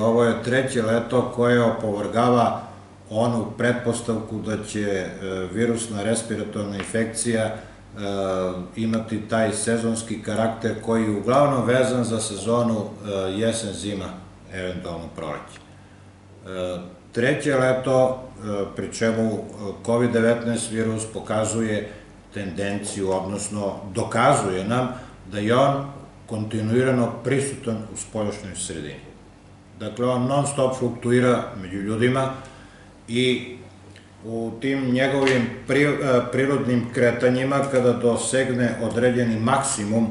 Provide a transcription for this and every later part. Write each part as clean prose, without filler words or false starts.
ovo je treće leto koje opovrgava onu pretpostavku da će virusna respiratorna infekcija imati taj sezonski karakter koji je uglavnom vezan za sezonu jesen-zima, eventualno proleće. Treće leto, pri čemu COVID-19 virus pokazuje tendenciju, odnosno dokazuje nam da je on kontinuirano prisutan u spoljašnjoj sredini. Dakle, on non stop fluktuira među ljudima i u tim njegovim prirodnim kretanjima, kada dosegne određeni maksimum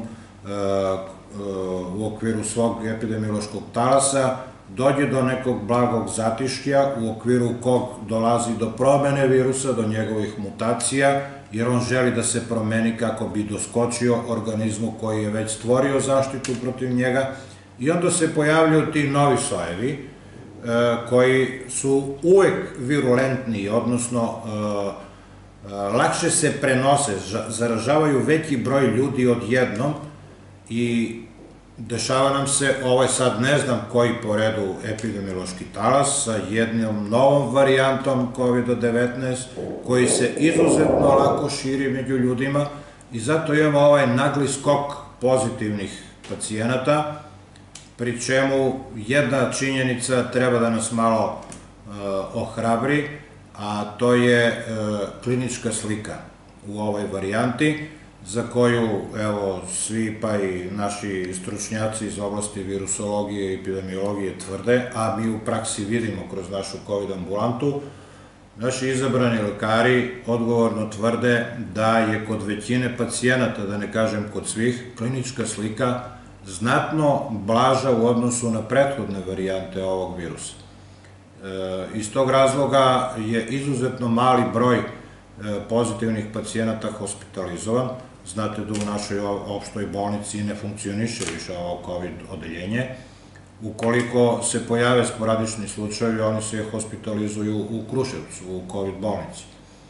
u okviru svog epidemiološkog talasa, dođe do nekog blagog zatišja u okviru kog dolazi do promene virusa, do njegovih mutacija, jer on želi da se promeni kako bi doskočio organizmu koji je već stvorio zaštitu protiv njega, i onda se pojavljaju ti novi sojevi koji su uvek virulentniji, odnosno lakše se prenose, zaražavaju veći broj ljudi odjednom i dešava nam se, ovo je sad ne znam koji po redu epidemiološki talas, sa jednom novom varijantom COVID-19 koji se izuzetno lako širi među ljudima i zato imamo ovaj nagli skok pozitivnih pacijenata, pri čemu jedna činjenica treba da nas malo ohrabri, a to je klinička slika u ovoj varijanti, za koju, evo, svi pa i naši stručnjaci iz oblasti virusologije i epidemiologije tvrde, a mi u praksi vidimo kroz našu COVID ambulantu, naši izabrani lekari odgovorno tvrde da je kod većine pacijenata, da ne kažem kod svih, klinička slika znatno blaža u odnosu na prethodne varijante ovog virusa. Iz tog razloga je izuzetno mali broj pozitivnih pacijenata hospitalizovan. Znate da u našoj opštoj bolnici ne funkcioniše više ovo COVID odeljenje. Ukoliko se pojave sporadični slučajevi, oni se hospitalizuju u Kruševcu, u COVID bolnici.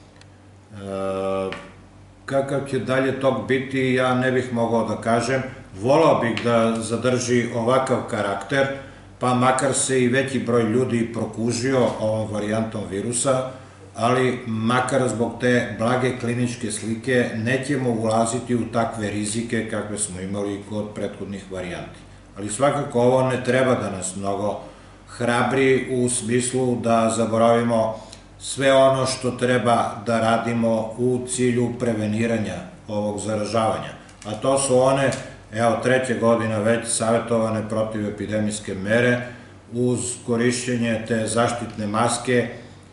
Kakav će dalje tok biti, ja ne bih mogao da kažem. Volao bih da zadrži ovakav karakter, pa makar se i veći broj ljudi prokužio ovom varijantom virusa, ali makar zbog te blage kliničke slike nećemo ulaziti u takve rizike kakve smo imali kod prethodnih varijanti. Ali svakako ovo ne treba da nas mnogo hrabri u smislu da zaboravimo sve ono što treba da radimo u cilju preveniranja ovog zaražavanja. A to su one, evo, treće godina već savjetovane protivepidemijske mere uz korišćenje te zaštitne maske.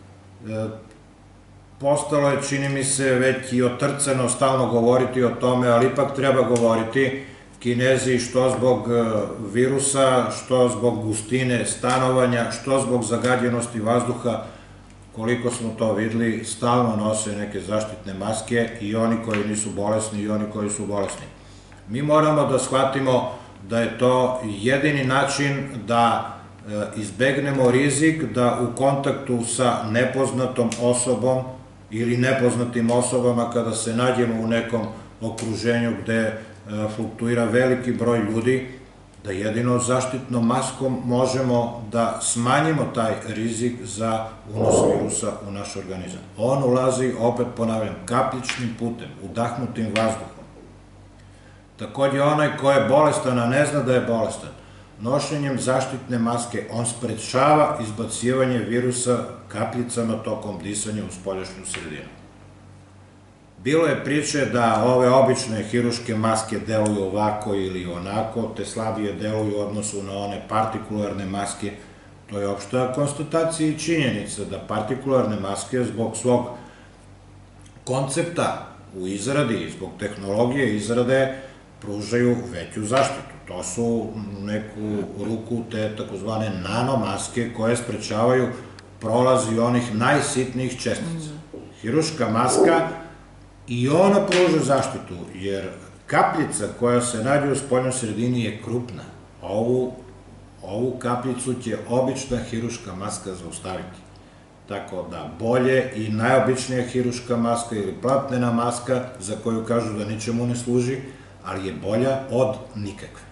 Postalo je, čini mi se, već i otrcano stalno govoriti o tome, ali ipak treba govoriti. Kinezi, što zbog virusa, što zbog gustine stanovanja, što zbog zagađenosti vazduha, koliko smo to videli, stalno nose neke zaštitne maske, i oni koji nisu bolesni i oni koji su bolesni. Mi moramo da shvatimo da je to jedini način da izbegnemo rizik da u kontaktu sa nepoznatom osobom ili nepoznatim osobama, kada se nađemo u nekom okruženju gde fluktuira veliki broj ljudi, da jedino zaštitnom maskom možemo da smanjimo taj rizik za unos virusa u naš organizam. On ulazi, opet ponavljam, kapljičnim putem, udahnutim vazduhom. Takođe, onaj ko je bolestan, a ne zna da je bolestan, nošenjem zaštitne maske on sprečava izbacivanje virusa kapljicama tokom disanja u spoljašnju sredinu. Bilo je priče da ove obične hiruške maske deluju ovako ili onako, te slabije deluju u odnosu na one partikularne maske. To je opšta konstatacija i činjenica da partikularne maske zbog svog koncepta u izradi i zbog tehnologije izrade pružaju veću zaštitu. To su u neku ruku te takozvane nanomaske koje sprečavaju prolaz i onih najsitnijih čestica. Hiruška maska i ona pruža zaštitu, jer kapljica koja se nađe u spoljnoj sredini je krupna. Ovu kapljicu će obična hiruška maska zaustaviti. Tako da bolje i najobičnija hiruška maska ili platnena maska, za koju kažu da ničemu ne služi, ali je bolja od nikakve.